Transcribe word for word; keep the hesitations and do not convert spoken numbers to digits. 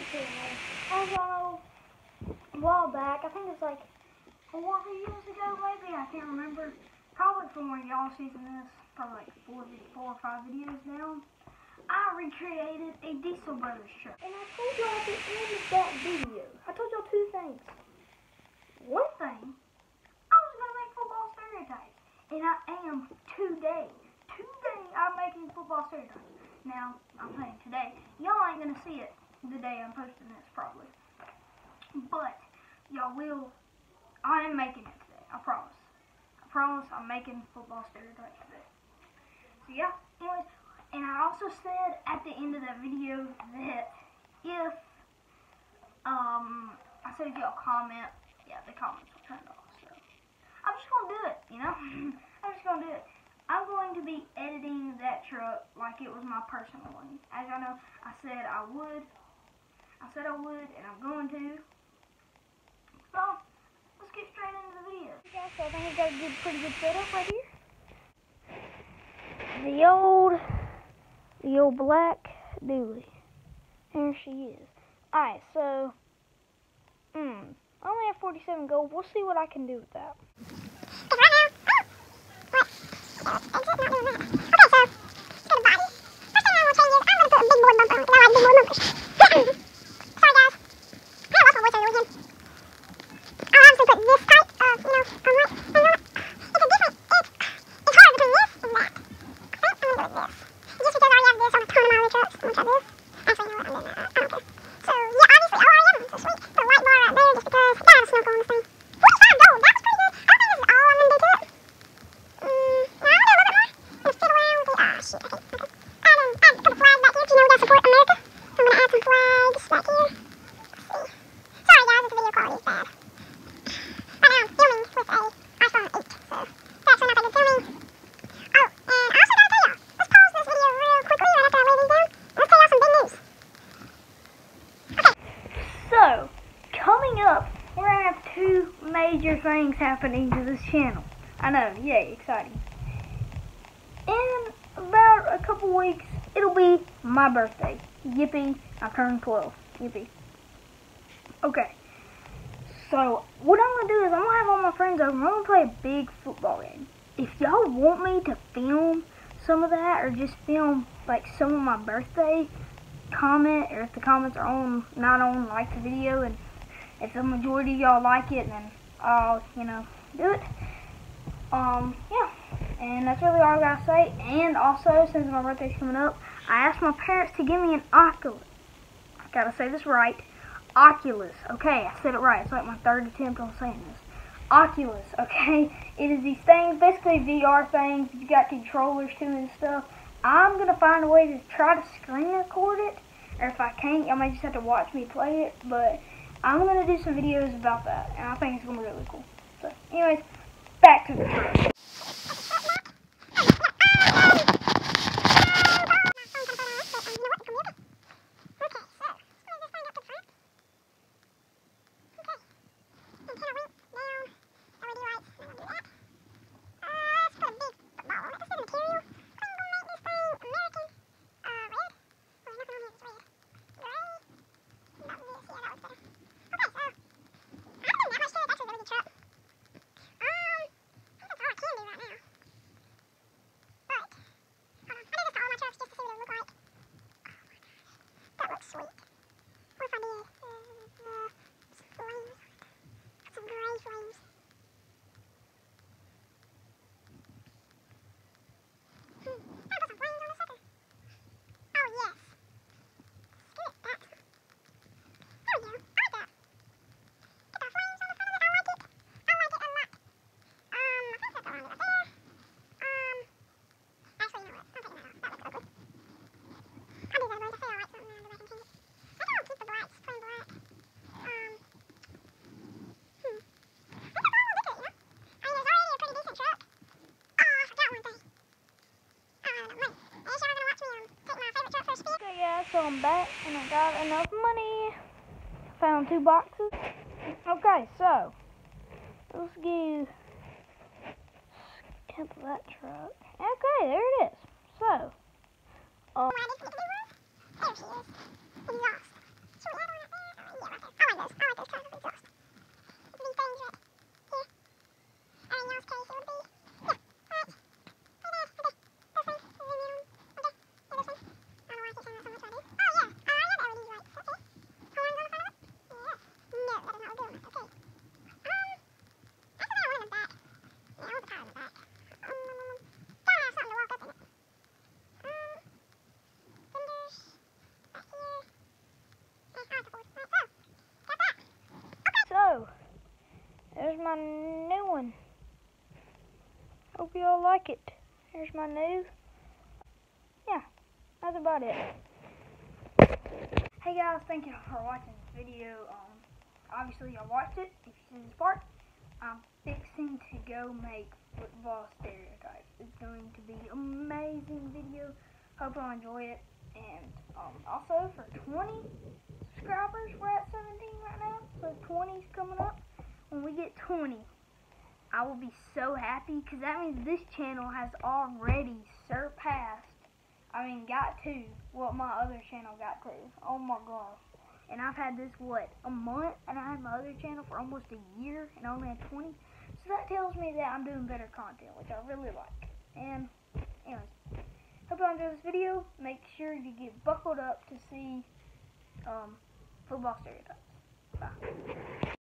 channel. As y'all know, a while back, I think it's like four years ago maybe, I can't remember. Probably from when y'all seen this, probably like four, four or five videos down. I recreated a Diesel Brothers truck. And I told y'all at the end of that video, I told y'all two things. One thing, I was going to make football stereotypes. And I am today. Today I'm making football stereotypes. Now, I'm saying today. Y'all ain't going to see it the day I'm posting this probably. But, y'all will, I am making it today. I promise. I promise I'm making football stereotypes today. So yeah, anyways. And I also said at the end of that video that if, um, I said if y'all comment, yeah, the comments were turned off, so. I'm just going to do it, you know? I'm just going to do it. I'm going to be editing that truck like it was my personal one. As y'all know, I said I would. I said I would, and I'm going to. So, let's get straight into the video. Okay, so I think I got a good, pretty good setup right here. The old... The old black dually. Here she is. Alright, so, hmm, I only have forty-seven gold. We'll see what I can do with that. So, coming up, we're going to have two major things happening to this channel. I know, yay, exciting. In about a couple weeks, it'll be my birthday. Yippee, I turned twelve. Yippee. Okay, so what I'm going to do is I'm going to have all my friends over and we're going to play a big football game. If y'all want me to film some of that or just film like some of my birthday, comment, or if the comments are on, not on, like the video, and if the majority of y'all like it, then I'll, you know, do it. Um, yeah, and that's really all I gotta say. And also, since my birthday's coming up, I asked my parents to give me an Oculus. I gotta say this right. Oculus, okay, I said it right. It's like my third attempt on saying this. Oculus, okay? It is these things, basically V R things. You got controllers to it and stuff. I'm going to find a way to try to screen record it, or if I can't, y'all may just have to watch me play it, but I'm going to do some videos about that, and I think it's going to be really cool. So, anyways, back to the truck. Sweet. What if I did uh, uh, flames? Some gray flames. Hmm. Oh, got some flames on the sucker. Oh, yes. Skip that. There we go. I like that. Get the flames on the front of it. I like it. I like it a lot. Um, I think that's the one right there. Um, actually, you know what? I'm taking that off. That looks ugly. I'll do that one. I say I like something now. Do I can change it? I think I'll keep the blacks, plain black. Um, hmm. I think that's all I'll do to it, you know? I mean, there's already a pretty decent truck. Oh, I forgot one thing. Oh, I don't know, money. Is y'all gonna watch me um, take my favorite truck for a spin? Okay, yeah, so I'm back, and I got enough money. Found two boxes. Okay, so, let's go skip that truck. Okay, there it is. So, um, oh, I didn't get to do one? There she is. Exhaust. Should we add one? you all like it. Here's my new. Yeah, that's about it. Hey guys, thank you for watching this video. Um, obviously y'all watched it. If you see this part, I'm fixing to go make football stereotypes. It's going to be an amazing video. Hope y'all enjoy it. And um, also for twenty subscribers, we're at seventeen right now, so twenty's coming up. When we get twenty, I will be so happy, because that means this channel has already surpassed, I mean got to, what my other channel got to. Oh my gosh. And I've had this, what, a month, and I had my other channel for almost a year, and I only had twenty. So that tells me that I'm doing better content, which I really like. And, anyways, hope y'all enjoy this video. Make sure you get buckled up to see um, football stereotypes. Bye.